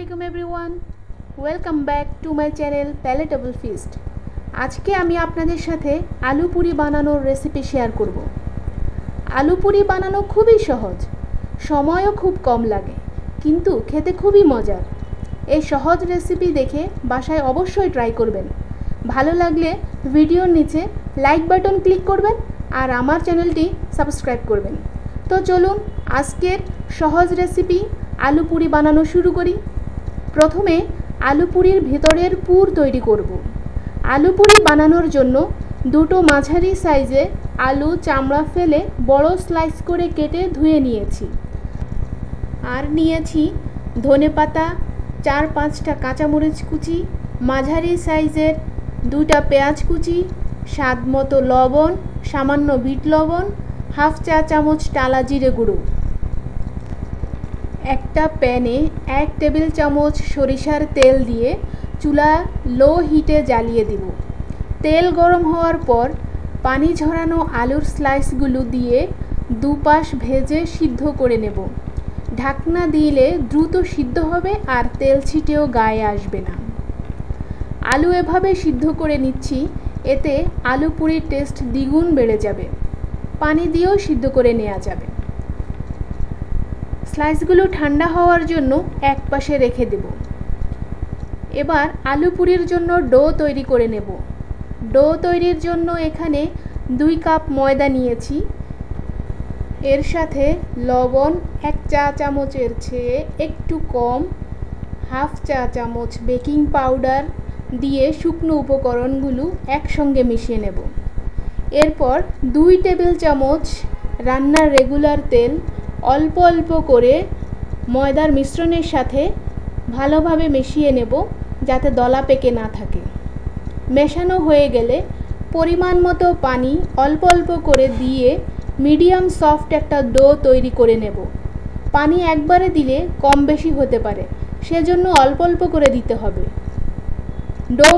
আলাইকুম everyone, welcome back to my channel palatable feast. আজকে আমি আপনাদের সাথে আলু পুরি বানানোর রেসিপি শেয়ার করব। আলু পুরি বানানো খুবই সহজ, সময়ও খুব কম লাগে, কিন্তু খেতে খুবই মজার। এই সহজ রেসিপি দেখে বাসায় অবশ্যই ট্রাই করবেন। ভালো লাগলে ভিডিওর নিচে লাইক বাটন ক্লিক করবেন আর আমার চ্যানেলটি সাবস্ক্রাইব করবেন। তো চলুন আজকের সহজ রেসিপি আলু পুরি বানানো শুরু করি। প্রথমে আলু পুরির ভেতরের পুর তৈরি করব। আলু পুরি বানানোর জন্য দুটো মাঝারি সাইজে আলু চামড়া ফেলে বড় স্লাইস করে কেটে ধুয়ে নিয়েছি। আর নিয়েছি ধনেপাতা, 4-5টা কাঁচামরিচ কুচি, মাঝারি সাইজের 2টা পেঁয়াজ কুচি, স্বাদ মতো লবণ, সামান্য বিট লবণ, হাফ চা চামচ টালা জিরে গুঁড়ো। একটা প্যানে 1 টেবিল চামচ সরিষার তেল দিয়ে চুলা লো হিটে জ্বালিয়ে দিব। তেল গরম হওয়ার পর পানি ঝরানো আলুর স্লাইসগুলো দিয়ে দুপাশ ভেজে সিদ্ধ করে নেব। ঢাকনা দিলে দ্রুত সিদ্ধ হবে আর তেল ছিটেও গায়ে আসবে না। আলু এভাবে সিদ্ধ করে নিচ্ছি, এতে আলু পুরির টেস্ট দ্বিগুণ বেড়ে যাবে। পানি দিয়েও সিদ্ধ করে নেওয়া যাবে। স্লাইসগুলো ঠান্ডা হওয়ার জন্য এক পাশে রেখে দেব। এবার আলু পুরির জন্য ডো তৈরি করে নেব। ডো তৈরির জন্য এখানে 2 কাপ ময়দা নিয়েছি। এর সাথে লবণ 1 চা চামচের চেয়ে একটু কম, হাফ চা চামচ বেকিং পাউডার দিয়ে শুকনো উপকরণগুলো একসঙ্গে মিশিয়ে নেব। এরপর 2 টেবিল চামচ রান্নার রেগুলার তেল অল্প অল্প করে ময়দার মিশ্রণের সাথে ভালোভাবে মিশিয়ে নেব, যাতে দলা পেকে না থাকে। মেশানো হয়ে গেলে পরিমাণ মতো পানি অল্প অল্প করে দিয়ে মিডিয়াম সফট একটা ডো তৈরি করে নেব। পানি একবারে দিলে কম বেশি হতে পারে, সেজন্য অল্প অল্প করে দিতে হবে। ডো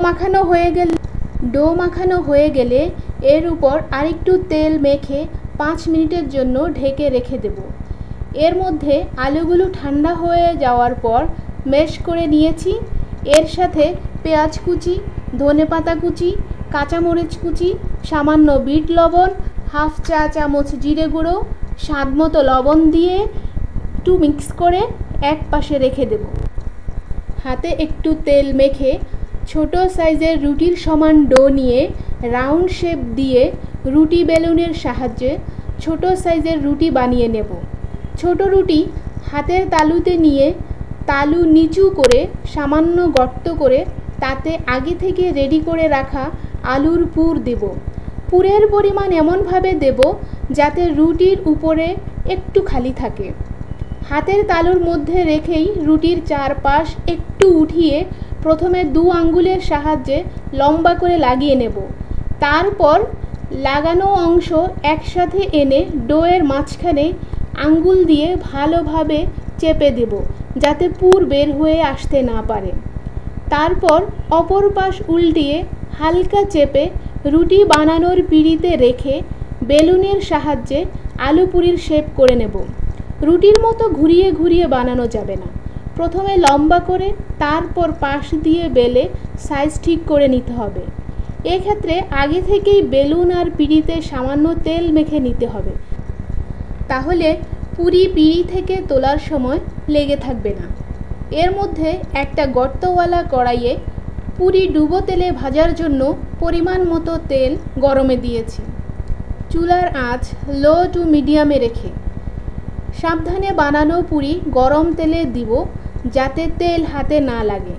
মাখানো হয়ে গেলে এর উপর আরেকটু তেল মেখে 5 মিনিটের জন্য ঢেকে রেখে দেব। এর মধ্যে আলুগুলো ঠান্ডা হয়ে যাওয়ার পর ম্যাশ করে নিয়েছি। এর সাথে পেঁয়াজ কুচি, ধনেপাতা কুচি, কাঁচামরিচ কুচি, সামান্য বিট লবণ, হাফ চা চামচ জিরে গুঁড়ো, স্বাদ মতো লবণ দিয়ে একটু মিক্স করে এক পাশে রেখে দেব। হাতে একটু তেল মেখে ছোট সাইজের রুটির সমান ডো নিয়ে রাউন্ড শেপ দিয়ে রুটি বেলুনের সাহায্যে ছোট সাইজের রুটি বানিয়ে নেব। ছোট রুটি হাতের তালুতে নিয়ে তালু নিচু করে সামান্য গর্ত করে তাতে আগে থেকে রেডি করে রাখা আলুর পুর দেব। পুরের পরিমাণ এমনভাবে দেব যাতে রুটির উপরে একটু খালি থাকে। হাতের তালুর মধ্যে রেখেই রুটির চারপাশ একটু উঠিয়ে প্রথমে 2 আঙ্গুলের সাহায্যে লম্বা করে লাগিয়ে নেব। তারপর লাগানো অংশ একসাথে এনে ডোয়ের মাঝখানে আঙ্গুল দিয়ে ভালোভাবে চেপে দেব, যাতে পুর বের হয়ে আসতে না পারে। তারপর অপর পাশ উল্টিয়ে হালকা চেপে রুটি বানানোর পিঁড়িতে রেখে বেলুনের সাহায্যে আলু পুরির শেপ করে নেব। রুটির মতো ঘুরিয়ে ঘুরিয়ে বানানো যাবে না। প্রথমে লম্বা করে তারপর পাশ দিয়ে বেলে সাইজ ঠিক করে নিতে হবে। এক্ষেত্রে আগে থেকেই বেলুন আর পিঁড়িতে সামান্য তেল মেখে নিতে হবে, তাহলে পুরি পিঁড়ি থেকে তোলার সময় লেগে থাকবে না। এর মধ্যে একটা গর্তওয়ালা কড়াইয়ে পুরি ডুবো তেলে ভাজার জন্য পরিমাণ মতো তেল গরমে দিয়েছি। চুলার আঁচ লো টু মিডিয়ামে রেখে সাবধানে বানানো পুরি গরম তেলে দিব, যাতে তেল হাতে না লাগে।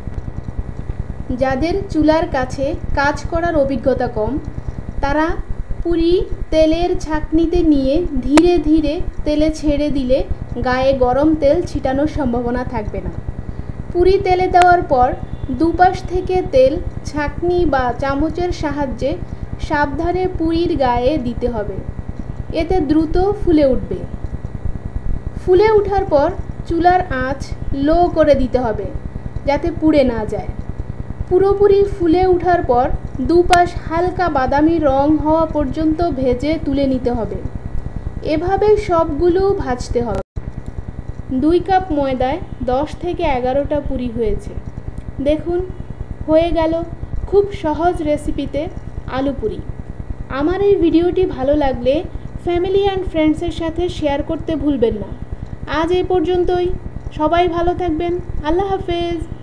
যাদের চুলার কাছে কাজ করার অভিজ্ঞতা কম, তারা পুরি তেলের ছাঁকনিতে নিয়ে ধীরে ধীরে তেলে ছেড়ে দিলে গায়ে গরম তেল ছিটানোর সম্ভাবনা থাকবে না। পুরি তেলে দেওয়ার পর দুপাশ থেকে তেল ছাঁকনি বা চামচের সাহায্যে সাবধানে পুরির গায়ে দিতে হবে, এতে দ্রুত ফুলে উঠবে। ফুলে ওঠার পর চুলার আঁচ লো করে দিতে হবে, যাতে পুড়ে না যায়। পুরোপুরি ফুলে ওঠার পর দুপাশ হালকা বাদামি রং হওয়া পর্যন্ত ভেজে তুলে নিতে হবে। এভাবে সবগুলো ভাজতে হবে। 2 কাপ ময়দায় 10 থেকে 11টা পুরি হয়েছে। দেখুন হয়ে গেল খুব সহজ রেসিপিতে আলু পুরি। আমার এই ভিডিওটি ভালো লাগলে ফ্যামিলি অ্যান্ড ফ্রেন্ডসের সাথে শেয়ার করতে ভুলবেন না। আজ এই পর্যন্তই। সবাই ভালো থাকবেন। আল্লাহ হাফেজ।